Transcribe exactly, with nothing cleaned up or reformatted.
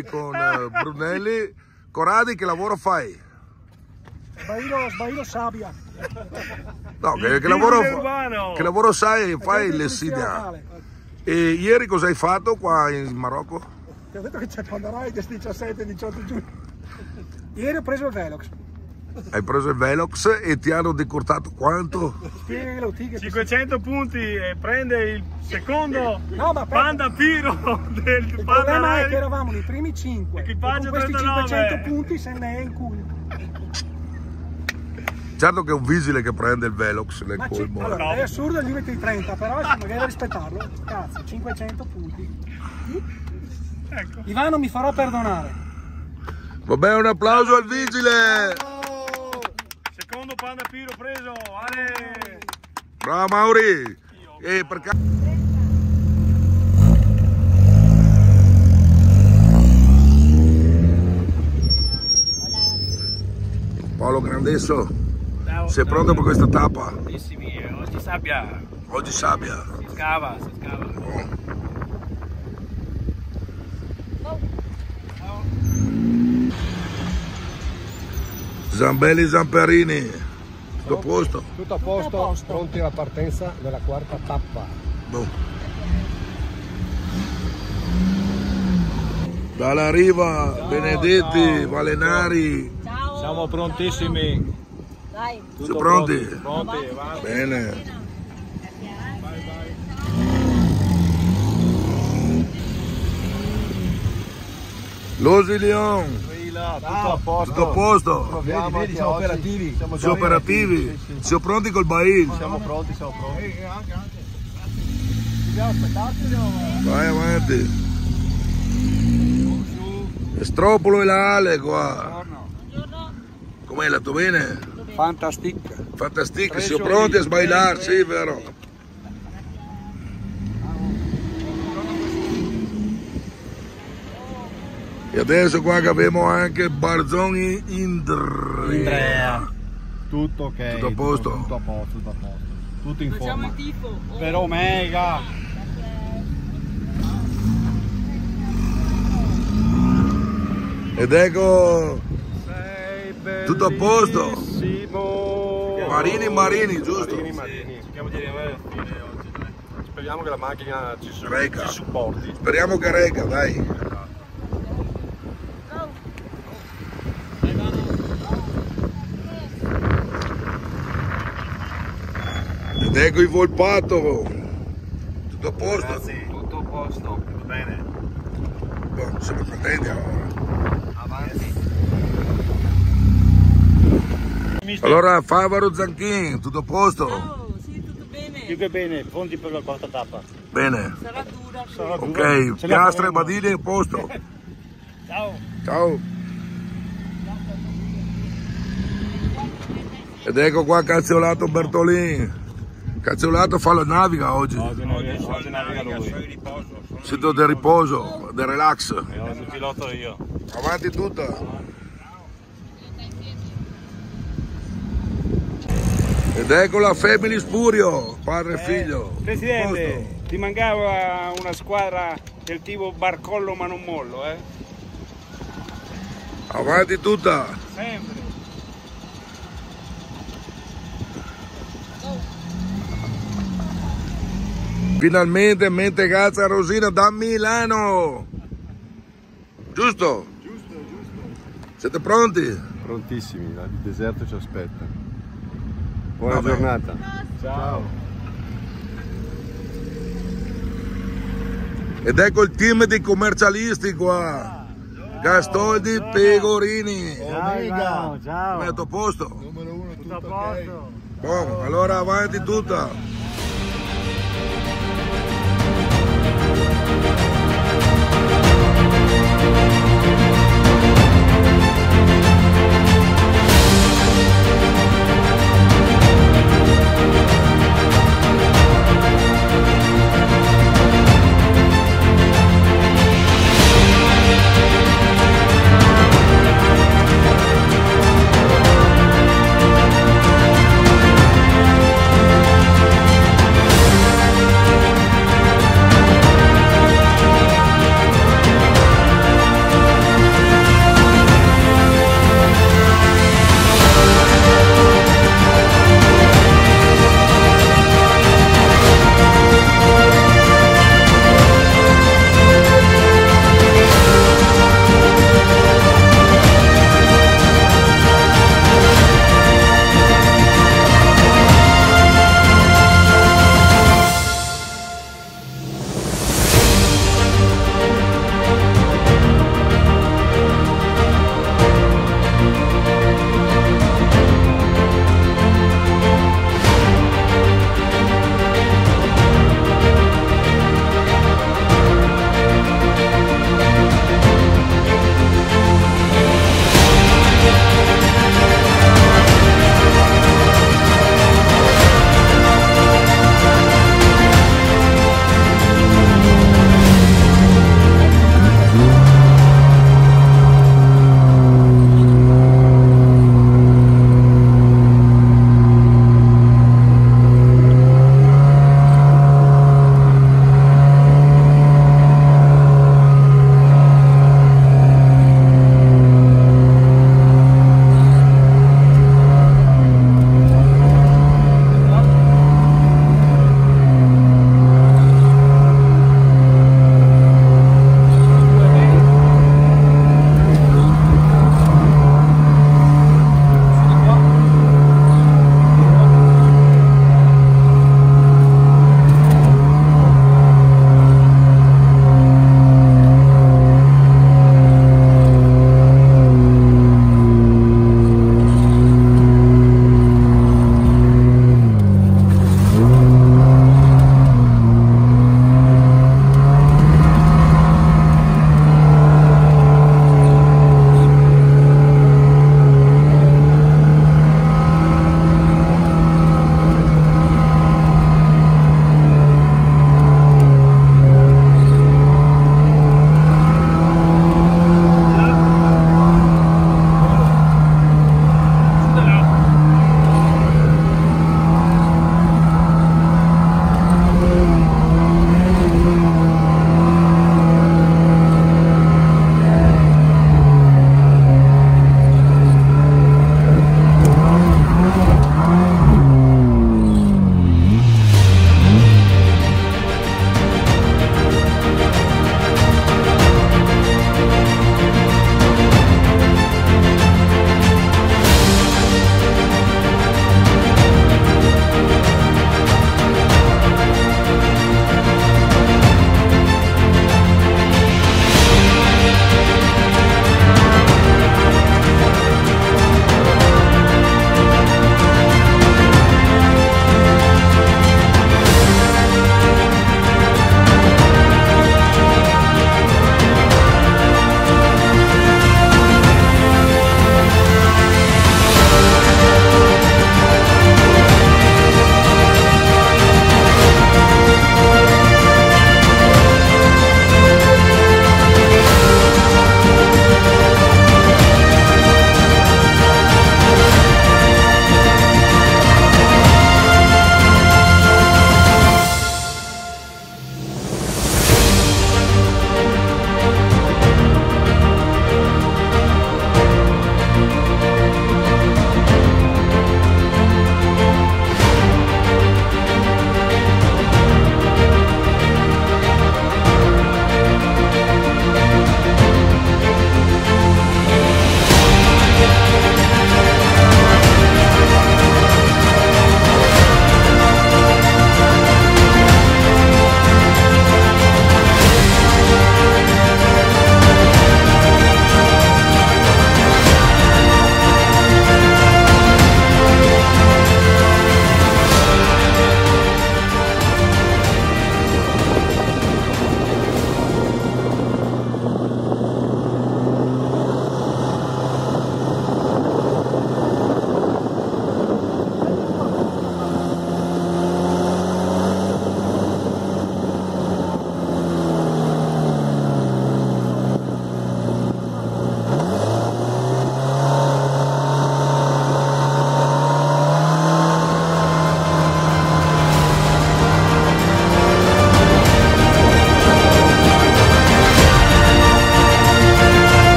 qui con uh, Brunelli. Corradi, che lavoro fai? Sbaglio, sbaglio sabbia. No, che, che, lavoro, che lavoro sai? Fai il Lessinia. E ieri cosa hai fatto qua in Marocco? Ti ho detto che c'è Pandarides diciassette diciotto giugno. Ieri ho preso il Velox. Hai preso il Velox e ti hanno decurtato quanto? cinquecento punti e prende il secondo no, ma Panda Piro del il Panda problema Live. è che eravamo nei primi cinque. Equipaggio con questi trentanove. cinquecento punti se ne è in culo. Certo che è un vigile che prende il Velox nel Ma colmo. allora, no. è assurdo gli metti i trenta, però insomma, magari rispettarlo. Cazzo, cinquecento punti. Ecco. Ivano mi farà perdonare. Vabbè, un applauso al vigile! Secondo Panda Piro preso, Ale! Bravo Mauri! E per ca... Paolo Grandesso, Ciao, sei ciao. pronto per questa tappa? Prontissimi, oggi sabbia. Oggi sabbia. Si scava, si scava. Zambelli Zamperini, tutto a posto? Tutto a posto, Tutto a posto. pronti alla partenza della quarta tappa. Boh. Dalla riva, Ciao, Benedetti, ciao. Valenari, Ciao. Siamo prontissimi. Dai. siete pronti? Pronti, avanti. Bene. Losi Leon, Tutto a posto. tutto a posto? Vedi, vedi, siamo operativi. Siamo Siamo operativi? Siamo pronti col Bail? Siamo pronti, siamo pronti. Dobbiamo aspettarci o andiamo? Vai avanti. Estropolo e la Ale qua. Buongiorno. Com'è, la tua bene? Fantastica. Fantastico, siamo pronti a sbailar, sì, vero? E adesso qua che abbiamo anche Barzoni Indrea. Tutto ok. Tutto a posto? Tutto a posto, tutto a posto. Tutto in Facciamo forma. il tifo. Oh. Per Omega. Ed ecco, Sei tutto a posto? bellissimo. Marini Marini, giusto? Marini, Marini. Cerchiamo di arrivare alla fine oggi, dai. Speriamo che la macchina ci, su- Regga. ci supporti. Speriamo che regga, dai. Ed ecco il Volpato. Tutto a posto? Tutto a posto. Tutto bene. Boh, siamo contenti allora. Avanti. Allora, Favaro Zanchin, tutto a posto? Ciao, sì, tutto bene. Più che bene, pronti per la quarta tappa. Bene. Sarà dura. sì. Sarà dura. Ok, Ce la piastre e faremo. badili a posto. Ciao. Ciao. Ed ecco qua Cazziolato Bertolin. Cazziolato fa la naviga oggi. Oggi naviga, oggi naviga lui. Sito del riposo, del relax. E oggi piloto io. Avanti tutta. Ed ecco la Family Spurio, padre e figlio. Presidente, ti mancava una squadra del tipo barcollo ma non mollo, eh? Avanti tutta. Sempre. Finalmente mente Gazza Rosina da Milano. Giusto? Giusto, giusto. Siete pronti? Prontissimi, il deserto ci aspetta. Buona Vabbè. giornata. Ciao. Ed ecco il team di commercialisti qua. Gastoldi Pegorini. Ciao, ciao. Come è a tuo posto? Numero uno, Tutto a posto. Buono, allora avanti tutta.